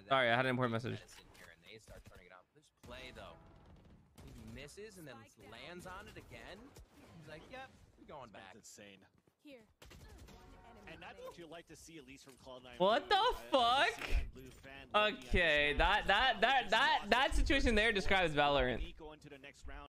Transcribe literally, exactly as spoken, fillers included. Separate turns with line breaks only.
Sorry, I had an important message.
Here and they start turning it on. This play though, he misses and then lands on it again. He's like, "Yep, we're going back."
That's insane.
Here.
And that's what you like to see, at least from Cloud nine.
What the fuck? Okay, that that that that that situation there describes Valorant.
Go into the next round.